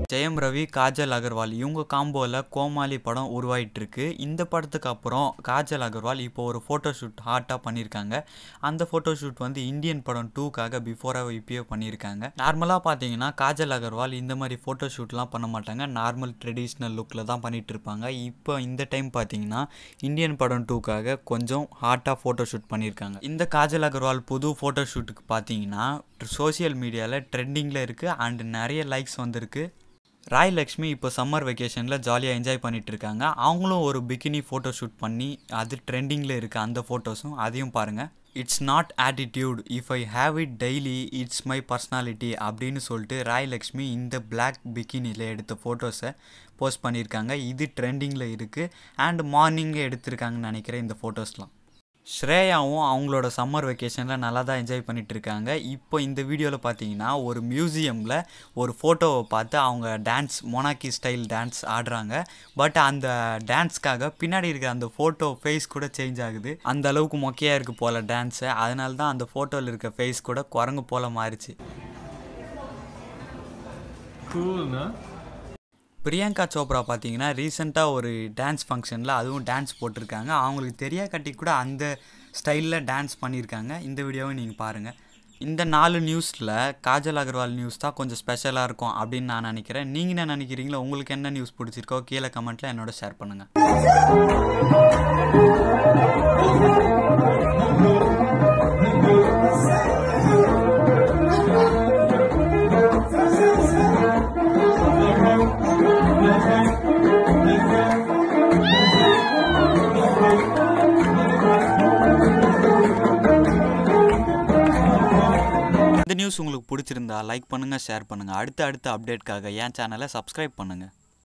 ஜெயம் ரவி, காஜல் அகர்வால் இவங்க காம்போவில் கோமாளி படம் உருவாயிட்டு இருக்கு. இந்த படத்துக்கு அப்புறம் காஜல் அகர்வால் இப்போ ஒரு ஃபோட்டோ ஷூட் ஹாட்டாக பண்ணியிருக்காங்க. அந்த ஃபோட்டோ ஷூட் வந்து இந்தியன் படம் 2க்காக பிஃபோராக இப்பயே பண்ணியிருக்காங்க. நார்மலாக பார்த்தீங்கன்னா காஜல் அகர்வால் இந்த மாதிரி ஃபோட்டோ ஷூட்லாம் பண்ண மாட்டாங்க. நார்மல் ட்ரெடிஷ்னல் லுக்கில் தான் பண்ணிட்டு இருப்பாங்க. இப்போ இந்த டைம் பார்த்தீங்கன்னா இந்தியன் படம் 2க்காக கொஞ்சம் ஹாட்டாக ஃபோட்டோ ஷூட் பண்ணியிருக்காங்க. இந்த காஜல் அகர்வால் புது ஃபோட்டோ ஷூட்டுக்கு பார்த்தீங்கன்னா சோஷியல் மீடியாவில் ட்ரெண்டிங்கில் இருக்குது அண்ட் நிறைய லைக்ஸ் வந்திருக்கு. ராய் லக்ஷ்மி இப்போ சம்மர் வெக்கேஷனில் ஜாலியாக என்ஜாய் பண்ணிகிட்டு இருக்காங்க. அவங்களும் ஒரு பிகினி ஃபோட்டோ ஷூட் பண்ணி அது ட்ரெண்டிங்கில் இருக்குது. அந்த ஃபோட்டோஸும் அதையும் பாருங்கள். It's not attitude, if I have it daily it's my personality அப்படின்னு சொல்லிட்டு ராய் லக்ஷ்மி இந்த பிளாக் பிகினியில் எடுத்த ஃபோட்டோஸை போஸ்ட் பண்ணியிருக்காங்க. இது ட்ரெண்டிங்கில் இருக்குது அண்ட் மார்னிங்கில் எடுத்திருக்காங்கன்னு நினைக்கிறேன் இந்த ஃபோட்டோஸ்லாம். ஸ்ரேயாவும் அவங்களோட சம்மர் வெக்கேஷனில் நல்லா தான் என்ஜாய் பண்ணிகிட்டு இருக்காங்க. இப்போ இந்த வீடியோவில் பார்த்தீங்கன்னா ஒரு மியூசியமில் ஒரு ஃபோட்டோவை பார்த்து அவங்க டான்ஸ் மொனாக்கி ஸ்டைல் டான்ஸ் ஆடுறாங்க. பட் அந்த டான்ஸ்க்காக பின்னாடி இருக்கிற அந்த ஃபோட்டோ ஃபேஸ் கூட சேஞ்ச் ஆகுது. அந்த அளவுக்கு மொக்கையாக இருக்குது போல் டான்ஸு. அதனால தான் அந்த ஃபோட்டோவில் இருக்க ஃபேஸ் கூட குரங்கு போல் மாறிச்சு. பிரியங்கா சோப்ரா பார்த்தீங்கன்னா ரீசெண்டாக ஒரு டான்ஸ் ஃபங்க்ஷனில் அதுவும் டான்ஸ் போட்டிருக்காங்க. அவங்களுக்கு தெரியாட்டி கூட அந்த ஸ்டைலில் டான்ஸ் பண்ணியிருக்காங்க. இந்த வீடியோவை நீங்கள் பாருங்கள். இந்த 4 நியூஸில் காஜல் அகர்வால் நியூஸ் தான் கொஞ்சம் ஸ்பெஷலாக இருக்கும் அப்படின்னு நான் நினைக்கிறேன். நீங்கள் என்ன நினைக்கிறீங்களோ? உங்களுக்கு என்ன நியூஸ் பிடிச்சிருக்கோ கீழே கமெண்ட்டில் என்னோட ஷேர் பண்ணுங்கள். இந்த நியூஸ் உங்களுக்கு பிடிச்சிருந்தா லைக் பண்ணுங்கள், ஷேர் பண்ணுங்கள். அடுத்த அப்டேட்காக என் சேனலை சப்ஸ்கிரைப் பண்ணுங்கள்.